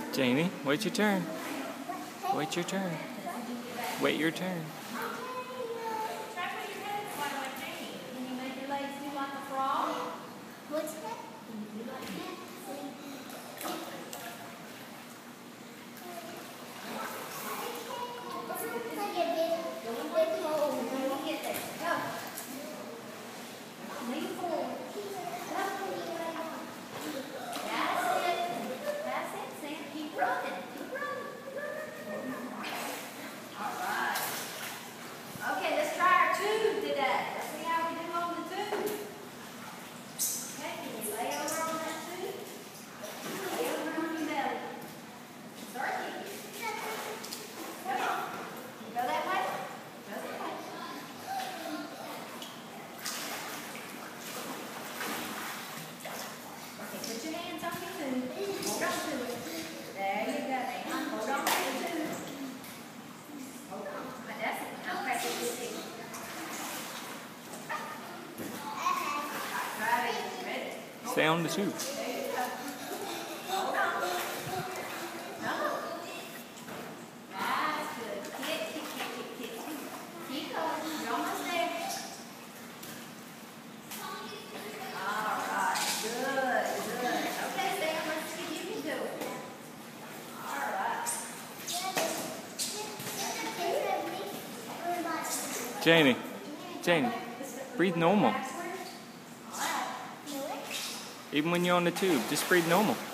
Janie, wait your turn. Wait your turn. Wait your turn. Can you make your legs do like a frog? What's that? Lean forward. That's it, Sam. Keep running. Keep running. All right. Okay, let's try our tube today. Let's see how we do on the tube. Okay, can you lay over on that tube? Lay over on your belly. Start kicking. Come on. Go that way. Go that way. Okay, put your hands on your tube. Hold on to it. There you go. Hold on to the tube. Hold on. That's it. Now press it with it. Right. Ready? Stay on the tube. There you go. Hold on. No. That's good. Kick. Keep going. You're almost there. All right. Good. Okay, Sam, let's see if you can do it. All right. Janie, breathe normal. All right. Even when you're on the tube, just breathe normal.